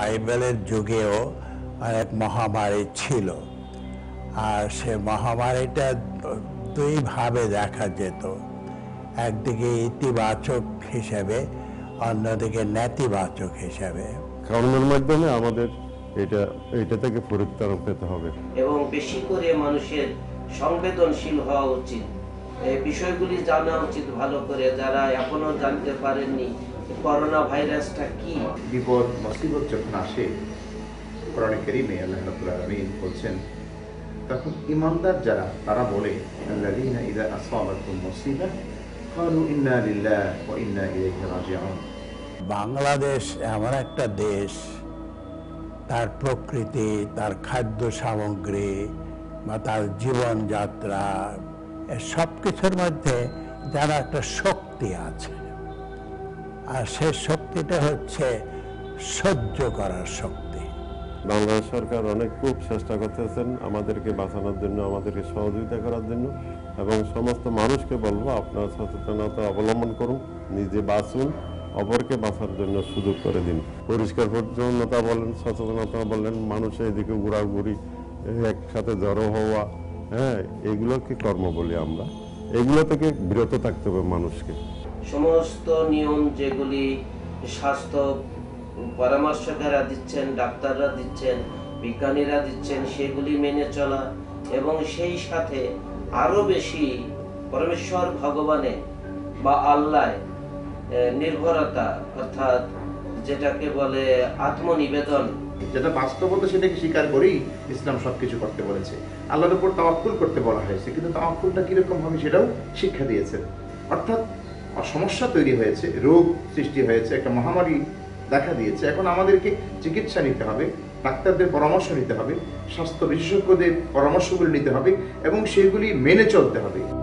বাইবেলের যুগেও অনেক মহামারী ছিল, আর সে মহামারীটা দুইভাবে দেখা যেত, একদিকে ইতিবাচক হিসেবে, অন্যদিকে নেতিবাচক হিসেবে। কর্মের মাধ্যমে আমাদের এটা থেকে পরিত্রাণ পেতে হবে এবং বেশি করে মানুষের সংবেদনশীল হওয়া উচিত, এই বিষয়গুলি জানা উচিত ভালো করে, যারা এখনো জানতে পারেননি করোনা ভাইরাসটা কি। বিপদ মুসিবত যখন আসে, কোরআনে কারীমে আল্লাহ রাব্বুল আলামিন বলছেন, তখন ঈমানদার যারা তারা বলে আল্লাযীনা ইযা আসাবাতুহুম মুসিবাহ ক্বালু ইন্না লিল্লাহি ওয়া ইন্না ইলাইহি রাজিউন। বাংলাদেশ এমন একটা দেশ, তার প্রকৃতি, তার খাদ্য সামগ্রী বা তার জীবনযাত্রা, সব কিছুর মধ্যে যেন একটা শক্তি আছে, আর সে শক্তিটা হচ্ছে সহ্য করার শক্তি। বাংলাদেশ সরকার অনেক খুব চেষ্টা করতেছেন আমাদেরকে বাঁচানোর জন্য, আমাদেরকে সহযোগিতা করার জন্য, এবং সমস্ত মানুষকে বলবো আপনারা সচেতনতা অবলম্বন করুন, নিজে বাঁচুন, অপরকে বাঁচার জন্য সুযোগ করে দিন। পরিষ্কার পরিচ্ছন্নতা বলেন, সচেতনতা বলেন, মানুষের এদিকে ঘোরাঘুরি, একসাথে জড়ো হওয়া, এগুলোকে কর্ম বলি আমরা। এগুলো থেকে বিরত থাকতে হবে মানুষকে। সমস্ত নিয়ম যেগুলি স্বাস্থ্য পরামর্শকেরা দিচ্ছেন, ডাক্তাররা দিচ্ছেন, বিজ্ঞানীরা দিচ্ছেন, সেগুলি মেনে চলা, এবং সেই সাথে আরো বেশি পরমেশ্বর ভগবানে বা আল্লাহ নির্ভরতা, অর্থাৎ যেটাকে বলে আত্মনিবেদন, যেটা বাস্তবতা সেটাকে স্বীকার করেই ইসলাম সবকিছু করতে বলেছে। আল্লাহর উপর তাওয়াক্কুল করতে বলা হয়েছে, কিন্তু তাওয়াক্কুলটা কিরকম হবে সেটাও শিক্ষা দিয়েছেন। অর্থাৎ সমস্যা তৈরি হয়েছে, রোগ সৃষ্টি হয়েছে, একটা মহামারী দেখা দিয়েছে, এখন আমাদেরকে চিকিৎসা নিতে হবে, ডাক্তারদের পরামর্শ নিতে হবে, স্বাস্থ্য বিশেষজ্ঞদের পরামর্শগুলি নিতে হবে এবং সেগুলি মেনে চলতে হবে।